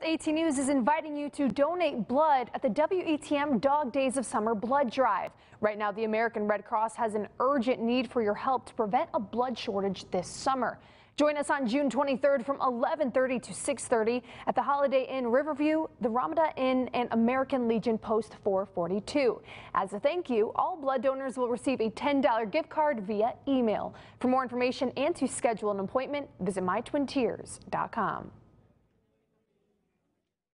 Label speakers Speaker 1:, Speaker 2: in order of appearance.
Speaker 1: AT News is inviting you to donate blood at the WETM Dog Days of Summer Blood Drive. Right now, the American Red Cross has an urgent need for your help to prevent a blood shortage this summer. Join us on June 23rd from 11:30 to 6:30 at the Holiday Inn Riverview, the Ramada Inn, and American Legion Post 442. As a thank you, all blood donors will receive a $10 gift card via email. For more information and to schedule an appointment, visit mytwintears.com.